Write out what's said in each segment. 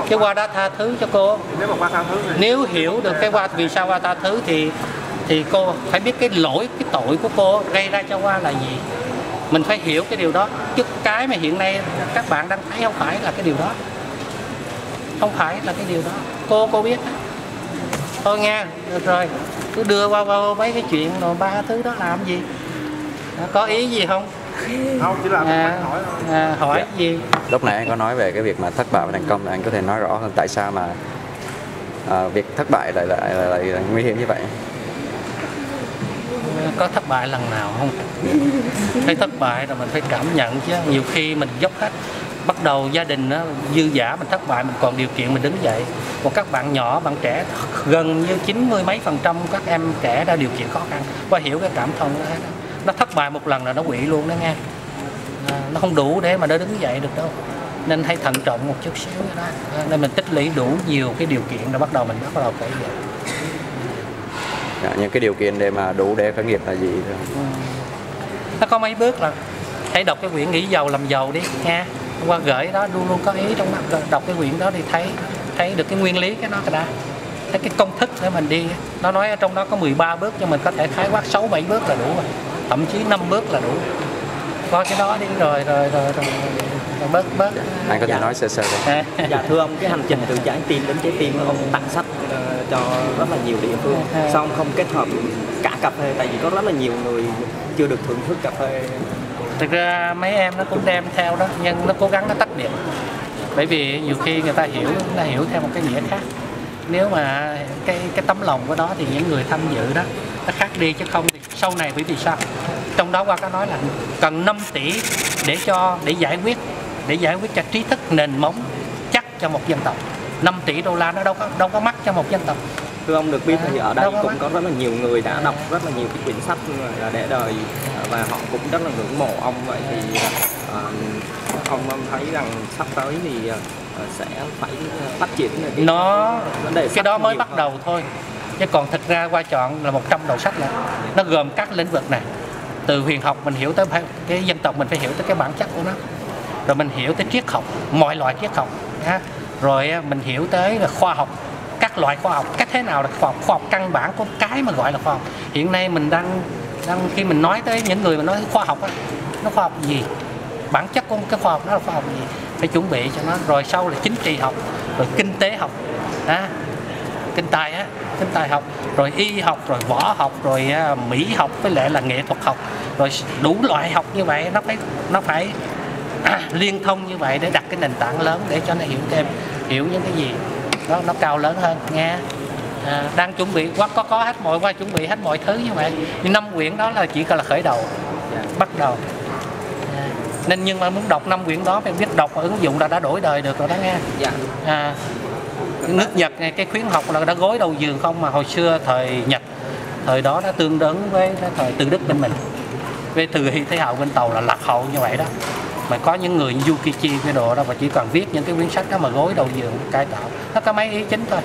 Cái qua đã tha thứ cho cô. Nếu mà qua tha thứ thì... Nếu hiểu được cái qua vì sao qua tha thứ thì cô phải biết cái lỗi, cái tội của cô gây ra cho qua là gì. Mình phải hiểu cái điều đó. Chứ cái mà hiện nay các bạn đang thấy không phải là cái điều đó. Không phải là cái điều đó. Cô biết. Thôi nghe, được rồi. Cứ đưa qua mấy cái chuyện rồi ba thứ đó làm gì. Có ý gì không? Không, chỉ là hỏi hỏi gì? Lúc nãy anh có nói về cái việc mà thất bại và thành công, anh có thể nói rõ hơn tại sao mà việc thất bại lại nguy hiểm như vậy? Có thất bại lần nào không? Thấy thất bại rồi mình phải cảm nhận chứ. Nhiều khi mình dốc hết. Bắt đầu gia đình đó, dư dả mình thất bại, mình còn điều kiện mình đứng dậy. Còn các bạn nhỏ, bạn trẻ, gần như 90 mấy % các em trẻ đã điều kiện khó khăn. Qua hiểu cái cảm thông đó. Nó thất bại một lần là nó quỵ luôn đó nghe. Nó không đủ để mà nó đứng dậy được đâu. Nên hãy thận trọng một chút xíu đó. Nên mình tích lũy đủ nhiều cái điều kiện rồi bắt đầu khởi nghiệp. Những cái điều kiện để mà đủ để khởi nghiệp là gì? Nó có mấy bước là hãy đọc cái quyển Nghĩ Giàu Làm Giàu đi nha. Qua gửi đó luôn luôn có ý trong đó. Đọc cái quyển đó thì thấy được cái nguyên lý cái nó đã. Thấy cái công thức để mình đi. Nó nói ở trong đó có 13 bước nhưng mình có thể khái quát 6-7 bước là đủ rồi. Thậm chí 5 bước là đủ. Coi cái đó đi rồi bớt. Anh có thể nói sơ đấy. Dạ thưa ông, cái hành trình từ trái tim đến trái tim ông tặng sách cho rất là nhiều địa phương. Sao ông không kết hợp cả cà phê? Tại vì có rất là nhiều người chưa được thưởng thức cà phê. Thực ra mấy em nó cũng đem theo đó, nhưng nó cố gắng nó tách biệt. Bởi vì nhiều khi người ta hiểu theo một cái nghĩa khác. Nếu mà cái tấm lòng của đó thì những người tham dự đó nó khác đi, chứ không thì sau này bởi vì sao? Trong đó qua có nói là cần 5 tỷ để giải quyết cho trí thức nền móng chắc cho một dân tộc. 5 tỷ đô la nó đâu có mắc cho một dân tộc. Thưa ông được biết thì ở đây cũng có rất là nhiều người đã đọc rất là nhiều cái quyển sách là để đời và họ cũng rất là ngưỡng mộ ông. Vậy thì ông thấy rằng sắp tới thì sẽ phải phát triển cái đó mới bắt đầu thôi. Chứ còn thực ra qua chọn là 100 đầu sách nữa. Nó gồm các lĩnh vực này. Từ huyền học mình hiểu tới cái dân tộc, mình phải hiểu tới cái bản chất của nó. Rồi mình hiểu tới triết học, mọi loại triết học. Rồi mình hiểu tới là khoa học, các loại khoa học, cái thế nào là khoa học căn bản của cái mà gọi là khoa học. Hiện nay mình đang khi mình nói tới những người mà nói khoa học á, nó khoa học gì? Bản chất của cái khoa học đó là khoa học gì? Phải chuẩn bị cho nó. Rồi sau là chính trị học, rồi kinh tế học, kinh tài học, rồi y học, rồi võ học, rồi mỹ học với lại là nghệ thuật học, rồi đủ loại học như vậy nó phải liên thông như vậy để đặt cái nền tảng lớn để cho nó hiểu những cái gì đó nó cao lớn hơn nghe. Đang chuẩn bị có hết qua chuẩn bị hết mọi thứ như vậy. Nhưng 5 quyển đó là chỉ là khởi đầu, bắt đầu. Nên nhưng mà muốn đọc 5 quyển đó phải biết đọc và ứng dụng là đã đổi đời được rồi đó nghe. Nước Nhật này, cái khuyến học là đã gối đầu giường không, mà hồi xưa thời Nhật, thời đó đã tương ứng với thời Từ Đức bên mình, với Từ Hy Thế Hào bên Tàu là lạc hậu như vậy đó. Mà có những người như Yukichi cái đồ đó và chỉ cần viết những cái quyển sách đó mà gối đầu giường cải tạo. Nó có mấy ý chính thôi.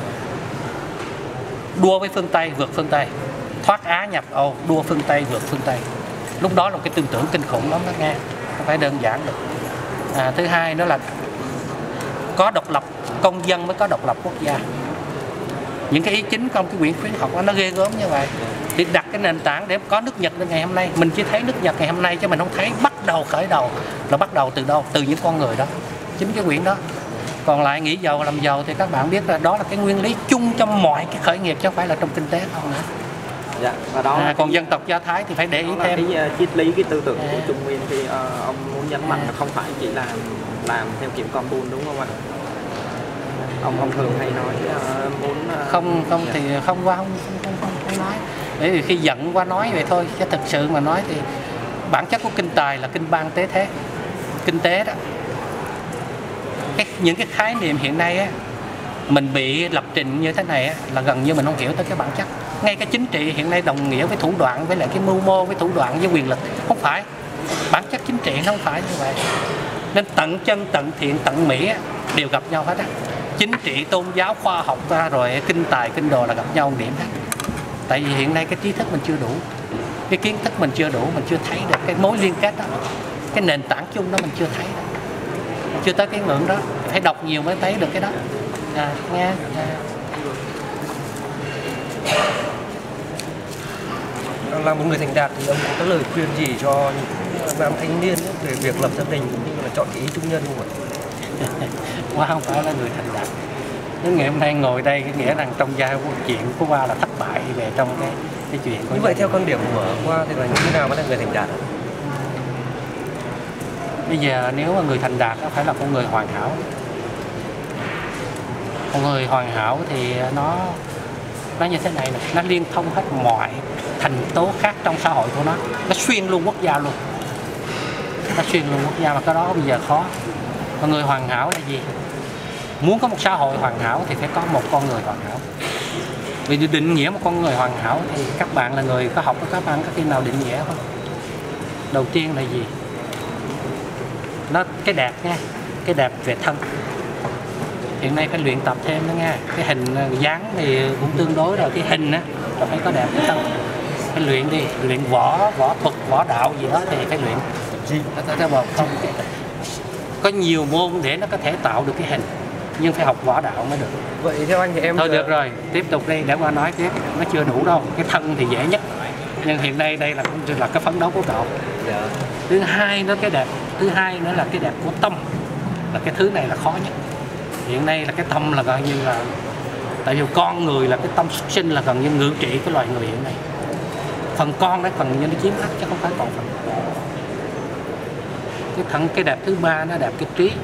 Đua với phương Tây, vượt phương Tây. Thoát Á nhập Âu, đua phương Tây, vượt phương Tây. Lúc đó là cái tư tưởng kinh khủng lắm đó nghe. Không phải đơn giản được. Thứ hai đó là có độc lập công dân mới có độc lập quốc gia. Những cái ý chính trong cái quyển khuyến học đó, nó ghê gớm như vậy. Để đặt cái nền tảng để có nước Nhật đến ngày hôm nay. Mình chỉ thấy nước Nhật ngày hôm nay chứ mình không thấy khởi đầu là bắt đầu từ đâu, từ những con người đó. Chính cái quyển đó. Còn lại Nghĩ Giàu Làm Giàu thì các bạn biết là đó là cái nguyên lý chung trong mọi cái khởi nghiệp chứ không phải là trong kinh tế không nữa. Dạ, và đó còn dân tộc Do Thái thì phải để ý thêm cái triết lý, cái tư tưởng của Trung Nguyên thì ông muốn nhấn mạnh là không phải chỉ là làm theo kiểu con buôn, đúng không ạ? Ông thường hay nói muốn không thì không nói. Bởi vì khi giận qua nói vậy thôi, chứ thực sự mà nói thì bản chất của kinh tài là kinh bang tế thế, kinh tế đó. Những cái khái niệm hiện nay á, mình bị lập trình như thế này á, là gần như mình không hiểu tới cái bản chất. Ngay cái chính trị hiện nay đồng nghĩa với thủ đoạn, với lại cái mưu mô, với thủ đoạn, với quyền lực. Không phải. Bản chất chính trị nó không phải như vậy. Nên tận chân, tận thiện, tận mỹ á, đều gặp nhau hết á. Chính trị, tôn giáo, khoa học ra rồi kinh tài, kinh đồ là gặp nhau một điểm hết. Tại vì hiện nay cái trí thức mình chưa đủ, cái kiến thức mình chưa đủ, mình chưa thấy được cái mối liên kết đó, cái nền tảng chung đó mình chưa thấy đó. Chưa tới cái ngưỡng đó. phải đọc nhiều mới thấy được cái đó. Nghe. Là một người thành đạt thì ông có lời khuyên gì cho những nam thanh niên về việc lập gia đình cũng như là chọn cái ý chung nhân không ạ? Qua không phải là người thành đạt. Đến ngày hôm nay ngồi đây cái nghĩa rằng trong gia chuyện của Qua là thất bại về trong cái chuyện của như vậy theo quan điểm của Qua thì là như thế nào mới là người thành đạt? Bây giờ nếu mà người thành đạt nó phải là con người hoàn hảo. Con người hoàn hảo thì nó như thế này, nó liên thông hết mọi thành tố khác trong xã hội của nó xuyên luôn quốc gia luôn, nó xuyên luôn quốc gia, mà cái đó bây giờ khó. Con người hoàn hảo là gì? Muốn có một xã hội hoàn hảo thì phải có một con người hoàn hảo. Vì định nghĩa một con người hoàn hảo thì các bạn là người có học, các bạn có khi nào định nghĩa không? Đầu tiên là gì? Nó cái đẹp nha, cái đẹp về thân. Hiện nay phải luyện tập thêm đó nha. Cái hình dáng thì cũng tương đối rồi, cái hình á là phải có đẹp cái thân. Phải luyện đi, luyện võ thuật, võ đạo gì đó thì phải luyện. Không, có nhiều môn để nó có thể tạo được cái hình, nhưng phải học võ đạo mới được. Vậy theo anh thì em thôi được rồi, tiếp tục đi để qua nói tiếp, nó chưa đủ đâu. Cái thân thì dễ nhất, nhưng hiện nay đây là cái phấn đấu của cậu. Thứ hai nữa cái đẹp, thứ hai nữa là cái đẹp của tâm, là cái thứ này là khó nhất. Hiện nay là cái tâm là gần như là, tại vì con người là cái tâm xuất sinh là gần như ngự trị cái loài người hiện nay. Phần con đấy phần như nó chiếm hết chứ không phải còn phần. Cái đẹp thứ ba nó đẹp cái trí,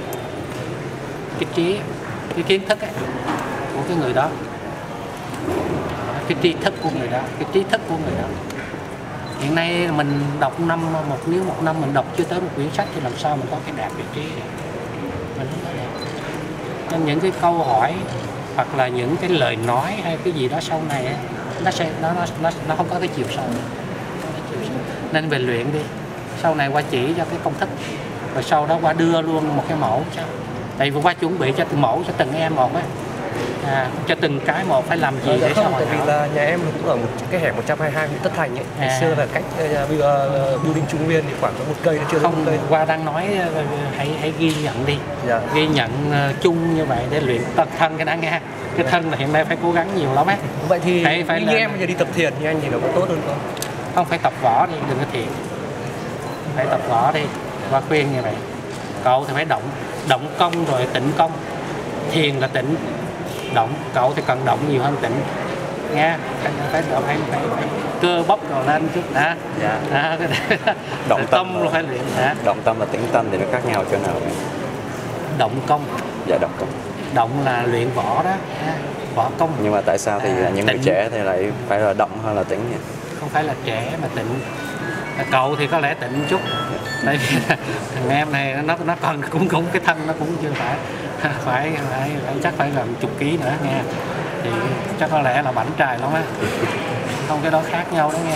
cái kiến thức ấy, của cái người đó, cái tri thức của người đó, cái trí thức của người đó. Hiện nay mình đọc nếu một năm mình đọc chưa tới một quyển sách thì làm sao mình có cái đẹp về trí này. Mình không có đẹp. Nên những cái câu hỏi hoặc là những cái lời nói hay cái gì đó sau này ấy, nó không có cái chiều sâu. Nên về luyện đi, sau này qua chỉ cho cái công thức, rồi sau đó qua đưa luôn một cái mẫu cho. Tại vì qua chuẩn bị cho từng mẫu cho từng em một á, cho từng cái một phải làm gì để sao hoàn hảo. Vì là nhà em cũng ở một cái hẻm 122 Nguyễn Tất Thành ấy. Ngày xưa là cách building Trung Nguyên thì khoảng có một cây, nó chưa không, một cây. Qua đang nói hãy ghi nhận đi, ghi nhận chung như vậy để luyện tập thân cái đã nghe. Cái thân là hiện nay phải cố gắng nhiều lắm á. Vậy thì phải như em bây giờ đi tập thiền thì anh thì nó có tốt hơn không? Không, phải tập võ đi, đừng có thiền. Phải tập võ đi. Qua khuyên như vậy. Cậu thì phải động công rồi tịnh công. Thiền là tịnh, động. Cậu thì cần động nhiều hơn tịnh. Nghe, phải cơ bắp rồi lên chút đã. Động tâm là phải luyện đã. Động tâm và tĩnh tâm thì nó khác nhau chỗ nào? Động công. Dạ, động công. Động là luyện võ đó, võ công. Nhưng mà tại sao thì những người trẻ thì lại phải là động hơn là tĩnh nhỉ? Không phải là trẻ mà tịnh. Cậu thì có lẽ tịnh chút, tại vì thằng em này nó còn cũng cái thân nó cũng chưa phải chắc phải gần chục ký nữa nghe, thì chắc có lẽ là bảnh trai lắm á. Không, cái đó khác nhau đó nghe.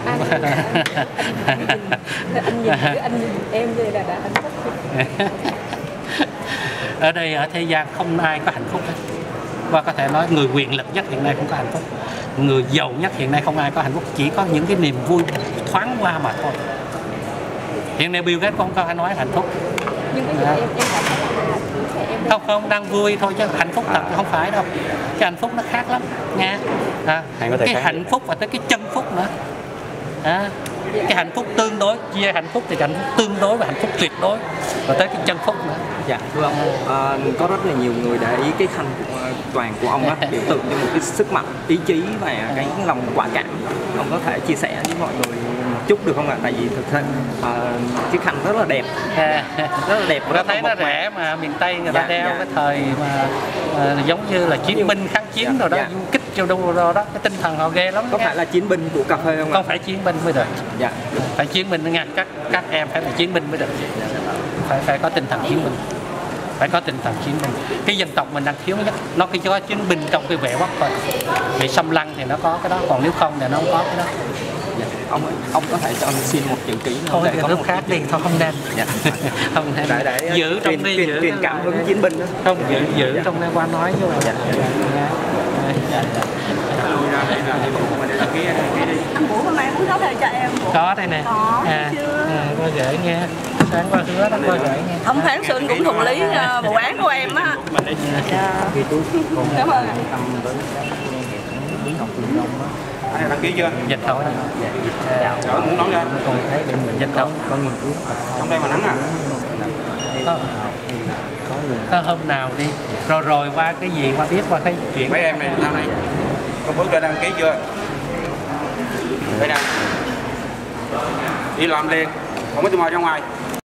Anh nhìn em vậy là đã hạnh phúc. Ở đây ở thế gian không ai có hạnh phúc hết. Và có thể nói người quyền lực nhất hiện nay không có hạnh phúc, người giàu nhất hiện nay không ai có hạnh phúc, chỉ có những cái niềm vui thoáng qua mà thôi. Hiện nay Bill Gates cũng không có nói hạnh phúc. Nhưng cái em cảm thấy là không đang vui thôi, chứ hạnh phúc thật không phải đâu. Cái hạnh phúc nó khác lắm nha. Cái hạnh phúc và tới cái chân phúc nữa. Cái hạnh phúc tương đối, chia hạnh phúc thì hạnh phúc tương đối và hạnh phúc tuyệt đối, và tới cái chân phúc nữa. Dạ thưa ông, có rất là nhiều người để ý cái khăn toàn của ông á, biểu tượng cho một cái sức mạnh, ý chí và cái lòng quả cảm. Ông có thể chia sẻ với mọi người một chút được không ạ? Tại vì thực sự chiếc khăn rất là đẹp, rất là đẹp. Tôi thấy nó rẻ mà miền Tây người ta đeo cái thời mà giống như là chiến binh kháng chiến rồi đó, kích cho đâu rồi đó, cái tinh thần họ ghê lắm. Có phải là chiến binh của cà phê không ạ? Không phải chiến binh mới được. Dạ. Phải chiến binh nha, các em phải là chiến binh mới được. Phải có tinh thần chiến binh, phải có tinh thần chiến binh. Cái dân tộc mình đang thiếu nhất, nó chỉ có chiến binh trong cái vệ quốc thôi. Bị xâm lăng thì nó có cái đó, còn nếu không thì nó không có cái đó. Dạ. Ông có thể cho xin một chữ ký thôi để có lúc khác đi, thôi không nên. Dạ. Không nên. Để giữ trong đi, truyền cảm hứng chiến binh đó. Không, giữ trong đây qua nói chứ. Dạ. Anh Vũ hôm nay muốn nói lời cho em. Có đây nè. Có chưa? Có gửi nghe. sáng qua hứa đó coi vậy nghe. Ông Phán Xuân cũng thuận lý vụ án của em á. Cảm ơn. Anh này đăng ký chưa? Dịch thôi. Chở muốn nón ra. Còn thấy để mình dịch thôi. Có nghiên cứu. Trong đây mà nắng à? Có hôm nào đi rồi qua cái gì qua biết qua cái chuyện Mấy em này sao này? Có bước ra đăng ký chưa? Đây nè. Đi làm liền. Không có tôi mời ra ngoài.